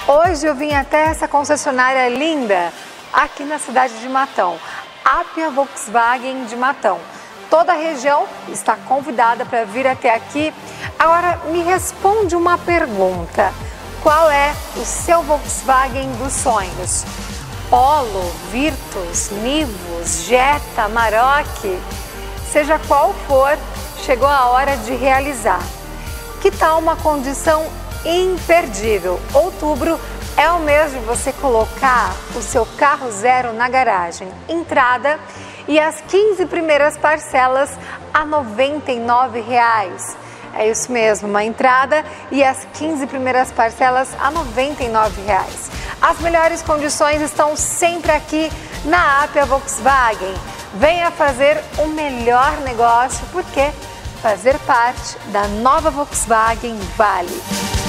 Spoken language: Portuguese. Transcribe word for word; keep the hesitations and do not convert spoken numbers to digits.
Hoje eu vim até essa concessionária linda aqui na cidade de Matão, Ápia Volkswagen de Matão. Toda a região está convidada para vir até aqui. Agora me responde uma pergunta: qual é o seu Volkswagen dos sonhos? Polo, Virtus, Nivus, Jetta, Maroc? Seja qual for, chegou a hora de realizar. Que tal uma condição imperdível? Outubro é o mês de você colocar o seu carro zero na garagem. Entrada e as quinze primeiras parcelas a noventa e nove reais. É isso mesmo, uma entrada e as quinze primeiras parcelas a noventa e nove reais. As melhores condições estão sempre aqui na Ápia Volkswagen. Venha fazer o melhor negócio, porque fazer parte da nova Volkswagen vale.